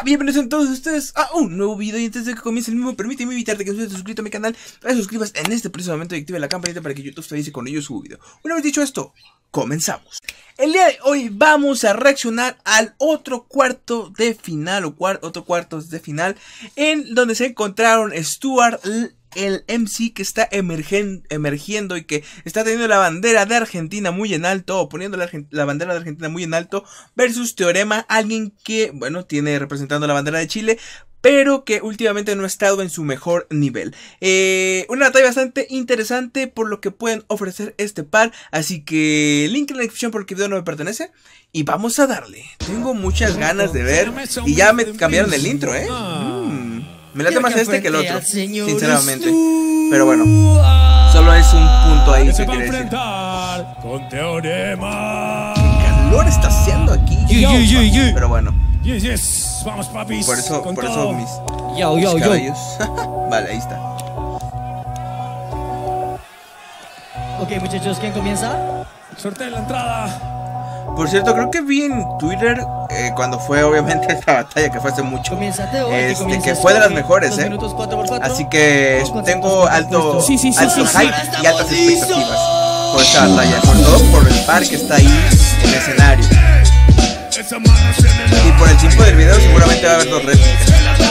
bienvenidos a todos ustedes a un nuevo video. Y antes de que comience el mismo, permíteme invitarte a que estés suscrito a mi canal, para que suscribas en este preciso momento y active la campanita para que YouTube te avise cuando yo subo video. Una vez dicho esto, comenzamos. El día de hoy vamos a reaccionar al otro cuarto de final, otro cuartos de final, en donde se encontraron Stuart, el MC que está emergiendo y que está teniendo la bandera de Argentina muy en alto, o poniendo la bandera de Argentina muy en alto, versus Teorema, alguien que, bueno, tiene representando la bandera de Chile, pero que últimamente no ha estado en su mejor nivel. Una batalla bastante interesante por lo que pueden ofrecer este par, así que link en la descripción porque el video no me pertenece. Y vamos a darle. Tengo muchas ganas de ver, y ya me cambiaron el intro, me late más este que el otro, sinceramente. Pero bueno, solo es un punto ahí que quiere decir. Con Teorema. ¿Qué calor está haciendo aquí? Pero bueno. Vamos, papis. Por eso mis cabellos. Vale, ahí está. Ok, muchachos, ¿quién comienza? Sortea la entrada. Por cierto, creo que vi en Twitter cuando fue obviamente esta batalla que fue hace mucho, que fue de las mejores, así que tengo alto hype y altas expectativas por esta batalla, sobre todo por el par que está ahí en el escenario. Y por el tiempo del video seguramente va a haber dos réplicas.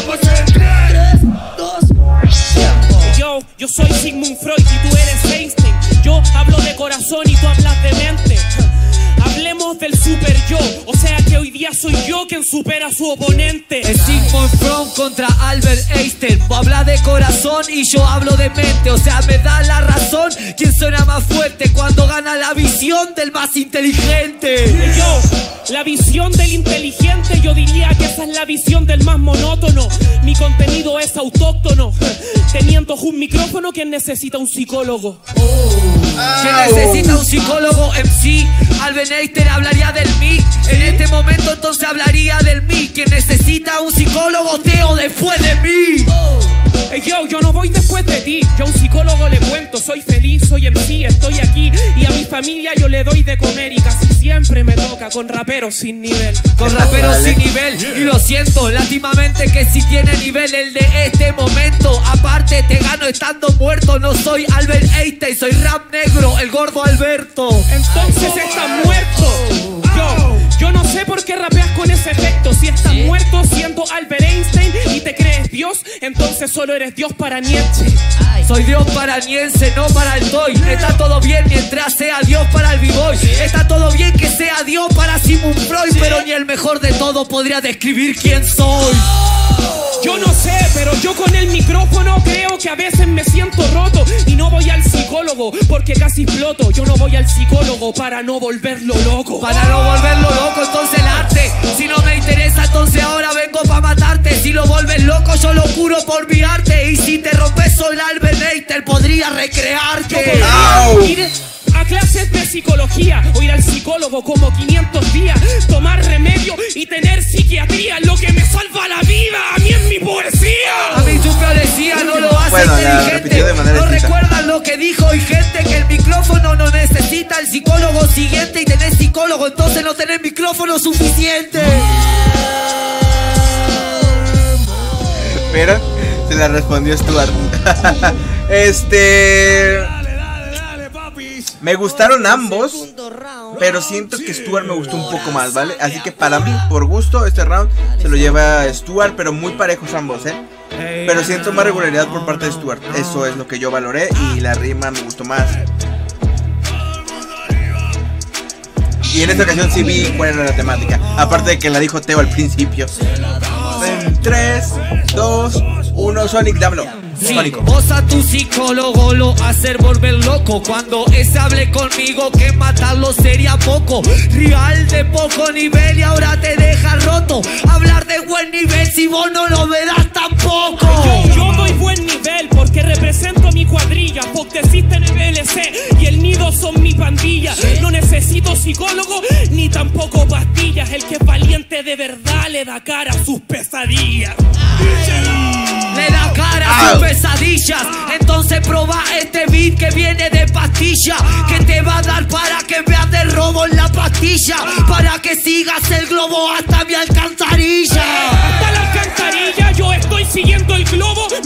Yo soy Sigmund Freud y tú eres Einstein. Yo hablo de corazón y tú hablas de mente. Hablemos del super yo, o sea que hoy día soy yo quien supera a su oponente. Es Sigmund Freud contra Albert Einstein. Vos hablas de corazón y yo hablo de mente, o sea me da la razón quien suena más fuerte cuando gana la visión del más inteligente. Yo, la visión del inteligente, yo diría que esa es la visión del más monótono. Mi contenido es autóctono, teniendo un micrófono, quien necesita un psicólogo. ¿Quién necesita un psicólogo? MC Albert Einstein hablaría del mí. En este momento entonces hablaría del mí. ¿Quién necesita un psicólogo? Teo después de mí. Yo no voy después de ti. Yo a un psicólogo le cuento, soy feliz, soy MC, estoy aquí. Y a mi familia yo le doy de comer. Y casi siempre me toca con raperos sin nivel. Con raperos sin nivel. Y lo siento, lástimamente que si tiene nivel el de este momento. Aparte te gano estando muerto. No soy Albert Einstein, soy rap negro, el gordo Alberto. Entonces estás muerto. Yo no sé por qué rapeas con ese efecto. Si estás muerto siendo Albert Einstein y te crees Dios, entonces solo eres Dios para Nietzsche. Soy Dios para Niense, no para el Toy. Está todo bien mientras sea Dios para el B-Boy. Está todo bien que sea Dios para Sigmund Freud, pero ni el mejor de todos podría describir quién soy. Yo no sé, pero yo con el micrófono creo que a veces me siento roto. Y no voy al psicólogo porque casi exploto. Yo no voy al psicólogo para no volverlo loco. Para no volverlo loco, entonces el arte. Si no me interesa, entonces ahora vengo para matarte. Si lo vuelves loco, yo lo curo por mi arte. Y si te rompes, soy el Albert Einstein, podría recrearte. Ir a clases de psicología o ir al psicólogo como 500 días, tomar remedio y tener psiquiatría, lo que me salva la vida a mí en mi poesía. A mí tu poesía no lo hace inteligente. No recuerdan lo que dijo y gente, que el micrófono no necesita el psicólogo siguiente. Y tenés psicólogo, entonces no tenés micrófono suficiente. Pero se la respondió Stuart. Me gustaron ambos, pero siento que Stuart me gustó un poco más, ¿vale? Así que para mí, por gusto, este round se lo lleva Stuart, pero muy parejos ambos, pero siento más regularidad por parte de Stuart. Eso es lo que yo valoré y la rima me gustó más. Y en esta ocasión sí vi cuál era la temática, aparte de que la dijo Teo al principio. En 3, 2, 1, Sonic, dámelo. Sí, vos a tu psicólogo lo hacer volver loco. Cuando ese hable conmigo que matarlo sería poco. Real de poco nivel y ahora te deja roto. Hablar de buen nivel si vos no lo verás tampoco. Yo doy buen nivel porque represento mi cuadrilla. Porque existe en el VLC y el nido son mi pandilla. No necesito psicólogo ni tampoco pastillas. El que es valiente de verdad le da cara a sus pesadillas. Le da cara a sus pesadillas. Entonces proba este beat que viene de pastilla, que te va a dar para que veas de robo en la pastilla, para que sigas el globo hasta mi alcantarilla. Hasta la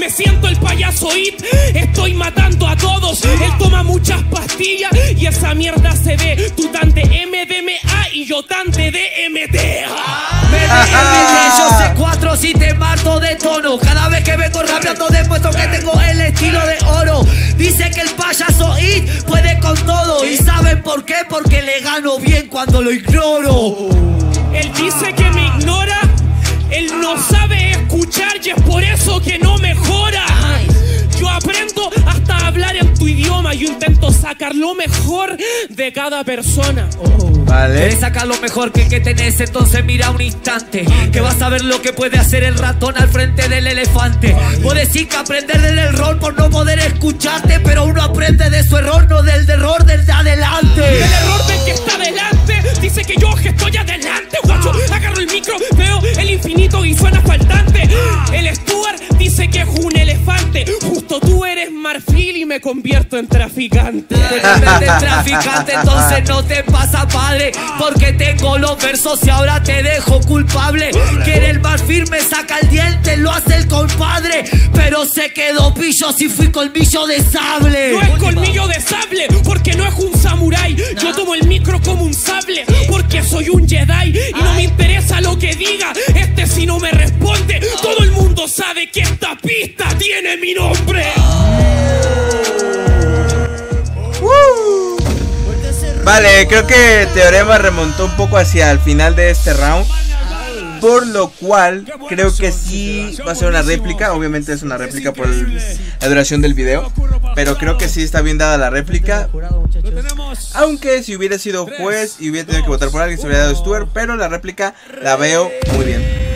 Me siento el payaso It, estoy matando a todos. Él toma muchas pastillas y esa mierda se ve. Tú tan de MDMA y yo tan de DMT. Yo sé 4 si te mato de tono. Cada vez que vengo rapeando demuestro que tengo el estilo de oro. Dice que el payaso It puede con todo. ¿Y saben por qué? Porque le gano bien cuando lo ignoro. Él dice que me ignora. Él no sabe escuchar y es por eso que no mejora. Yo aprendo hasta hablar en tu idioma. Yo intento sacar lo mejor de cada persona. Vale. ¿Quieres sacar lo mejor que tenés? Entonces mira un instante, que vas a ver lo que puede hacer el ratón al frente del elefante. Vos decís que aprender del error por no poder escucharte, pero uno aprende de su error, no del error del de adelante. El error del que está adelante dice que yo que estoy adelante. Guacho, agarro el micro, veo el infinito y suena faltante. El Stuart dice que es un elefante. Justo tú eres marfil y me convierto en traficante. Traficante, entonces no te pasa padre, porque tengo los versos y ahora te dejo culpable. Quiere el marfil, me saca el diente, lo hace el compadre, pero se quedó pillo si fui colmillo de sable. No es colmillo de sable, porque no es un samurái. Yo tomo el micro como un sable, porque soy un Jedi y no me interesa lo que diga. Este si no me responde, todo el mundo sabe que esta pista tiene mi nombre. Vale, creo que Teorema remontó un poco hacia el final de este round, por lo cual creo que sí va a ser una réplica. Obviamente es una réplica por la duración del video, pero creo que sí está bien dada la réplica. Aunque si hubiera sido juez y hubiera tenido que votar por alguien, se hubiera dado Stuart, pero la réplica la veo muy bien.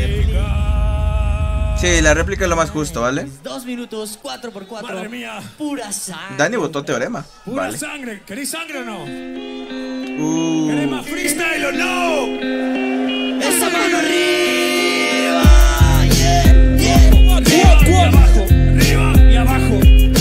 Sí, la réplica es lo más justo, ¿vale? 2 minutos, 4x4. Madre mía. Pura sangre. Dani votó Teorema. Pura Vale. sangre. ¿Queréis sangre o no? ¿Queréis más freestyle o no? Esa mano arriba. Arriba y abajo.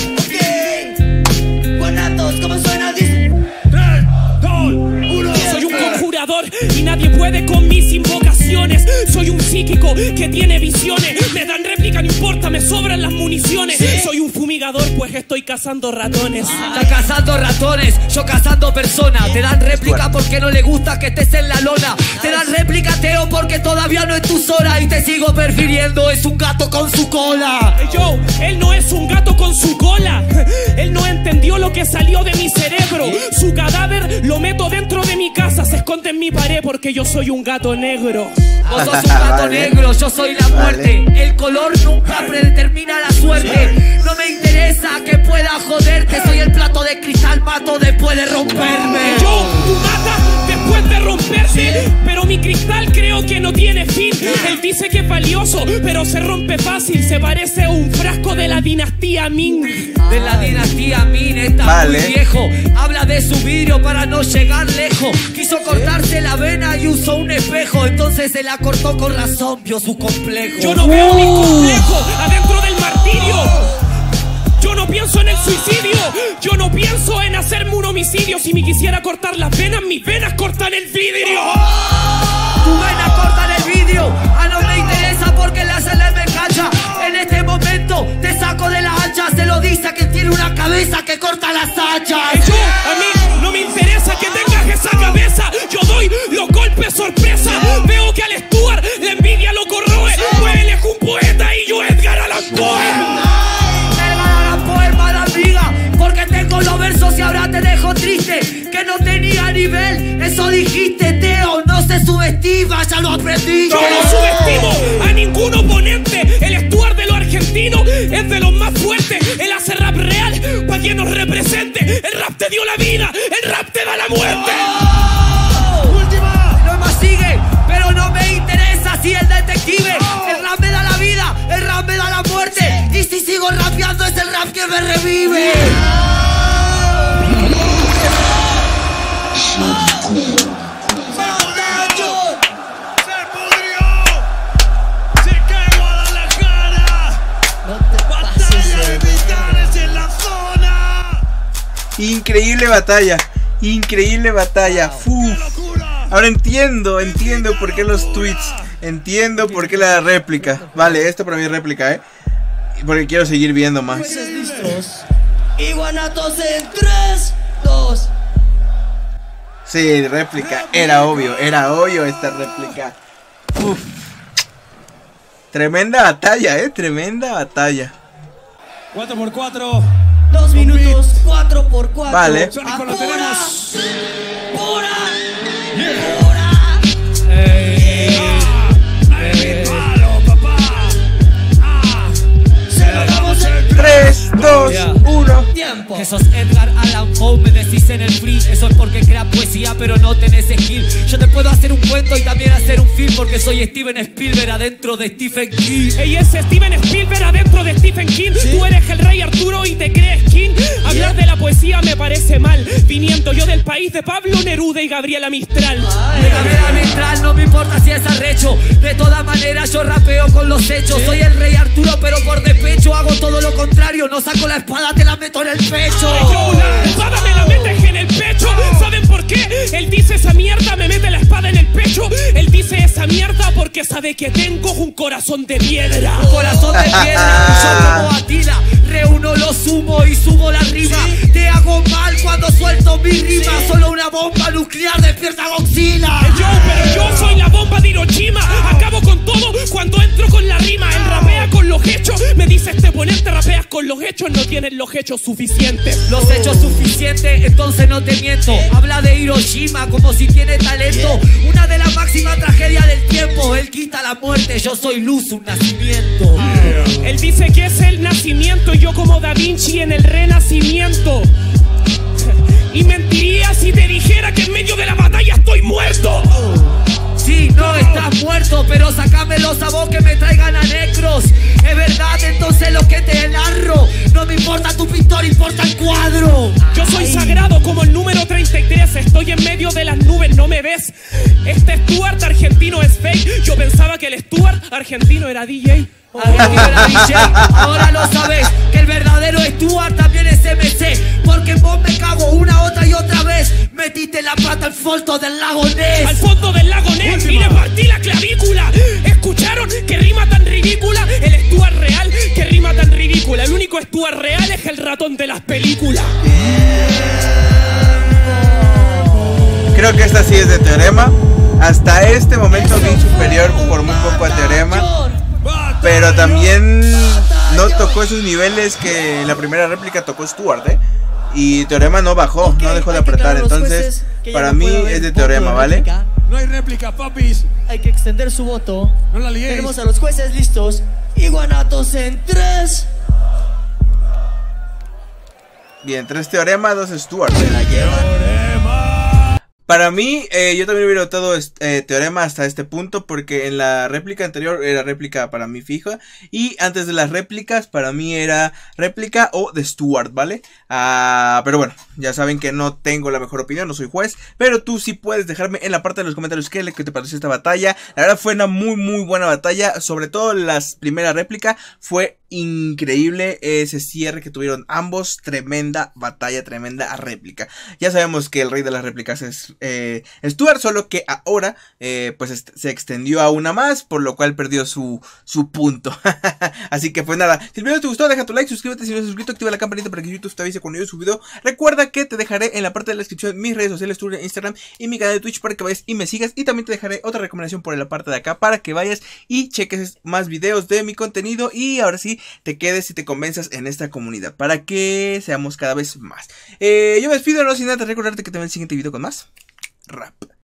Ok. Guanatos, ¿cómo suena? Dice. 3, 2, 1. Soy un conjurador y nadie puede con mis invocaciones. Soy un psíquico que tiene visiones. Me dan réplica, no importa, me sobran las municiones. Soy un fumigador, pues estoy cazando ratones. Está cazando ratones, yo cazando personas. Te dan réplica porque no le gusta que estés en la lona. Te dan réplica, Teo, porque todavía no es tu hora. Y te sigo prefiriendo, es un gato con su cola. Yo, él no es un gato con su cola. Él no entendió lo que salió de mi cerebro. Su cadáver lo meto dentro de mi casa. Se esconde en mi pared porque yo soy un gato negro. Vos sos un gato negro, yo soy la muerte. El color nunca predetermina la suerte. No me interesa que pueda joderte. Soy el plato de cristal, mato después de romperme. Yo, tú matas después de romperte, pero mi cristal creo que no tiene fin. Él dice que es valioso, pero se rompe fácil. Se parece a un frasco de la dinastía Ming. De la dinastía Min, está muy viejo. Habla de su vidrio para no llegar lejos. Quiso cortarse la vena y usó un espejo. Entonces se la cortó con razón, vio su complejo. Yo no veo mi complejo adentro del martirio. Yo no pienso en el suicidio. Yo no pienso en hacerme un homicidio. Si me quisiera cortar las venas, mis venas cortan el vidrio. Tu vena corta el vidrio. A no me interesa porque la sala me cancha. En este momento te saco de la hacha. Se lo dice a que tiene una cabeza que corta las hachas. Yo, a mí no me interesa que tengas esa cabeza. Yo doy los golpes sorpresa. Veo que al Stuart la envidia lo corroe. Pues él es un poeta y yo Edgar Allan Poe. Porque tengo los versos y ahora te dejo triste. Que no tenía nivel, eso dijiste, Teo. No se subestima, ya lo aprendí. Yo no subestimo a ningún oponente. El Stuart de los argentinos es de los más fuertes. Él hace rap real para quien nos represente. El rap te dio la vida, el rap te da la muerte. Última, no más sigue, pero no me interesa si el detective. El rap me da la vida, el rap me da la muerte. Y si sigo rapeando es el rap que me revive. Increíble batalla, increíble batalla. Uf. Ahora entiendo por qué los tweets, entiendo por qué la réplica. Vale, esto para mí es réplica, porque quiero seguir viendo más. Jueces listos. Iguanatos en 3, 2. Sí, réplica, era obvio esta réplica. Uf. Tremenda batalla, tremenda batalla. 4x4. 2 minutos, 4x4. Vale. Sónico, lo tenemos. ¡Pura! ¡Palo, papá! Se lo damos en 3, 2, 1. tiempo. Que sos Edgar Allan Poe, me decís en el free. Eso es porque creas poesía, pero no tenés skill. Yo te puedo hacer un cuento y también hacer un film, porque soy Steven Spielberg adentro de Stephen King. Ella es Steven Spielberg adentro de Stephen King. Tú eres el rey Arturo y te crees King. Hablar de la poesía me parece mal, viniendo yo del país de Pablo Neruda y Gabriela Mistral. De Gabriela Mistral no me importa si es arrecho. De todas maneras yo rapeo con los hechos. Soy el rey Arturo pero por despecho. Hago todo lo contrario, no saco la espada, te la meto en el pecho. Yo la espada me la metes en el pecho. ¿Saben por qué? Él dice esa mierda, me mete la espada en el pecho. Él dice esa mierda porque sabe que tengo un corazón de piedra. Corazón de piedra, yo como Atila. Reúno lo sumo y subo la rima. Te hago mal cuando suelto mi rima. Solo una bomba nuclear despierta Godzilla. Pero yo soy la bomba de Hiroshima. Acabo con todo cuando entro con la rima. Él rapea con los hechos. Me dice este ponente, rapeas con los hechos. No tienes los hechos suficientes. Los hechos suficientes, entonces no te miento. Habla de Hiroshima como si tiene talento. Una de las máximas tragedias del tiempo. Él quita la muerte, yo soy luz, un nacimiento. Él dice que es el nacimiento y yo como Da Vinci en el renacimiento. Y mentiría si te dijera que en medio de la batalla estoy muerto. Sí, no estás muerto, pero sácamelos a vos que me traigan a necros. Es verdad, entonces lo que te narro. No me importa tu pintor, importa el cuadro. Yo soy sagrado como el número 33. Estoy en medio de las nubes, ¿no me ves? Este Stuart argentino es fake. Yo pensaba que el Stuart argentino era DJ. Argentino era DJ, ahora lo sabes. Que el verdadero Stuart también es MC. Porque vos me cago una, otra y otra vez. Metiste la pata al fondo del lago Ness. Al fondo del lago Ness y le partí la clavícula. ¿Escucharon qué rima tan ridícula? El Stuart real, qué rima tan ridícula. El único Stuart real es el ratón de las películas. Creo que esta sí es de Teorema. Hasta este momento bien superior por muy poco a Teorema. Pero también no tocó esos niveles que la primera réplica tocó Stuart, y Teorema no bajó, no dejó de apretar. Entonces, para mí es de Teorema, ¿vale? No hay réplica, papis. Hay que extender su voto. No la liéis. Tenemos a los jueces listos. Iguanatos en 3. Bien, 3 Teorema, 2 Stuart. Se la llevan. Para mí, yo también hubiera votado Teorema hasta este punto, porque en la réplica anterior era réplica para mí fija, y antes de las réplicas para mí era réplica o de Stuart, ¿vale? Pero bueno, ya saben que no tengo la mejor opinión, no soy juez, pero tú sí puedes dejarme en la parte de los comentarios qué te pareció esta batalla. La verdad fue una muy buena batalla, sobre todo las primeras réplicas, fue increíble ese cierre que tuvieron ambos. Tremenda batalla, tremenda réplica. Ya sabemos que el rey de las réplicas es Stuart, solo que ahora pues se extendió a una más, por lo cual perdió su punto. Así que pues nada, si el video te gustó, deja tu like, suscríbete si no estás suscrito, activa la campanita para que YouTube te avise cuando yo subo video. Recuerda que te dejaré en la parte de la descripción mis redes sociales, Twitter, Instagram y mi canal de Twitch para que vayas y me sigas, y también te dejaré otra recomendación por la parte de acá para que vayas y cheques más videos de mi contenido, y ahora sí te quedes y te convenzas en esta comunidad para que seamos cada vez más. Yo me despido, no sin nada, recordarte que te veo en el siguiente video con más rap.